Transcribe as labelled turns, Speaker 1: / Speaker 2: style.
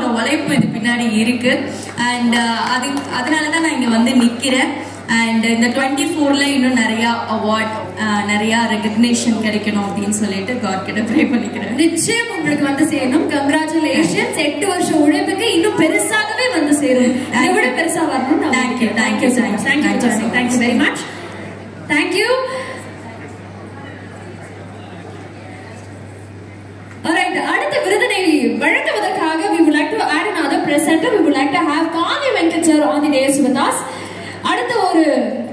Speaker 1: எல்லாரோட உழைப்பு இது பின்னாடி இருக்கு. அண்ட் அதனால தான் நான் இங்க வந்து நிக்கிறேன். அண்ட் இந்த 24ல இன்னும் நிறைய அவார்ட் நிறைய ரெகக்னேஷன் கிடைக்கணும் அப்படின்னு சொல்லிட்டு காட் கிட்ட ப்ரே பண்ணிக்கிறேன்.
Speaker 2: நிச்சயம் உங்களுக்கு வந்து சேரணும். கங்க்ராச்சுலேஷன்ஸ். 8 வருஷம் உழைப்புக்கு இன்னும் பெருசாகவே வந்து சேரும். இதை விட பெருசா வரணும்.
Speaker 1: Thank you
Speaker 2: very much. Thank you. Alright, அடுத்த விருதினை வழங்குவதற்காக we would like to add another presenter. We would like to have Kavya Venkat sir on the dais with us. அடுத்த ஒரு